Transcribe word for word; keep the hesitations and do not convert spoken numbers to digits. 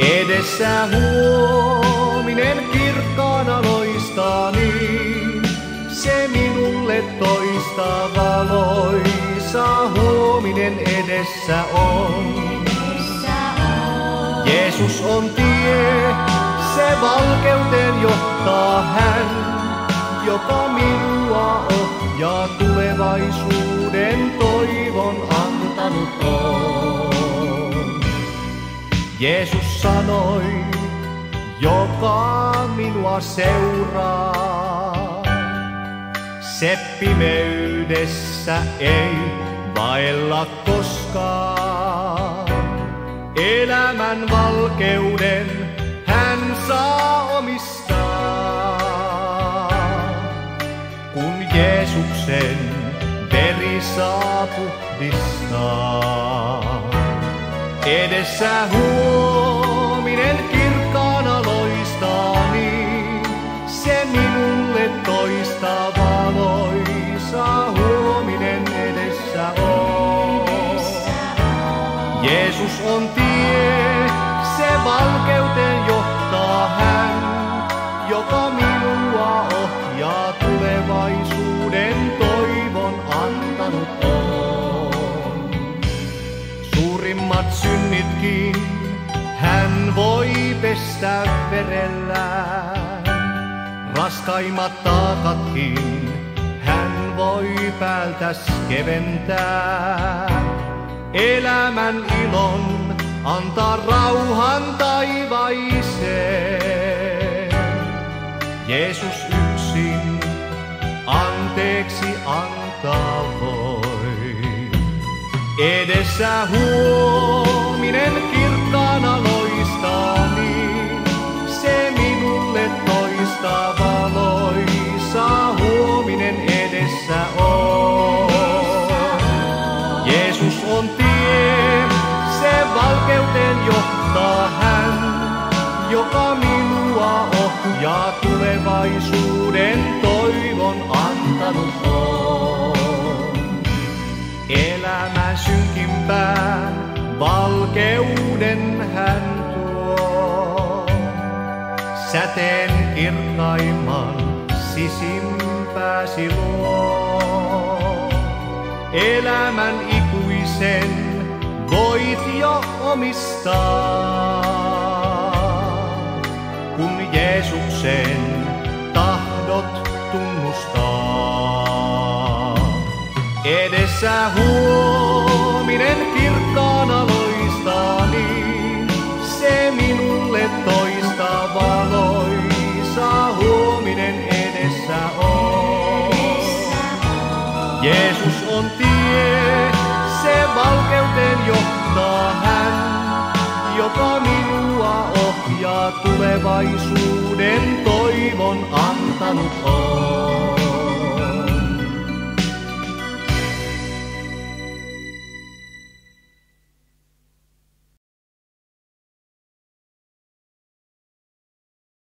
Edessä huominen kirkkaana loistaa niin, se minulle toista valoisa huominen edessä on. Jeesus on tie, se valkeuteen johtaa hän, joka minua ohjaa tulevaisuuden toivon antanut on. Jeesus sanoi, joka minua seuraa, se pimeydessä ei vaella koskaan. Elämän valkeuden hän saa omistaa, kun Jeesuksen veri saa puhdistaa. Edessä huominen kirkkaana loistaa niin, se minulle toista valoisa huominen edessä on. Jeesus on tie, se valkeuteen johtaa hän, joka minua ohjaa tulevaisuuden toivon antanut on. Suurimmat synnitkin hän voi pestä verellään, raskaimmat taakatkin hän voi päältäs keventää. Elämän ilon antaa rauhan taivaiseen. Jeesus yksin anteeksi antaa voi. Edessä huominen kirkkaana loistaa niin, se minulle toista valoisa huominen edessä on. Jeesus on tie, se valkeuteen johtaa hän, joka minua ohjaa tulevaisuuden toivon antanut on. Elämän synkimpään valkeuden hän tuo, säteen kirkkaimman sisimpääsi luo. Elämän ikuisen voit jo omistaa, kun Jeesuksen tahdot tunnustaa. Edessä huominen kirkkaana loistaa niin, se minulle toista valoisa huominen edessä on. Jeesus on tie, se valkeuteen johtaa hän, joka minua ohjaa tulevaisuuden toivon antanut on.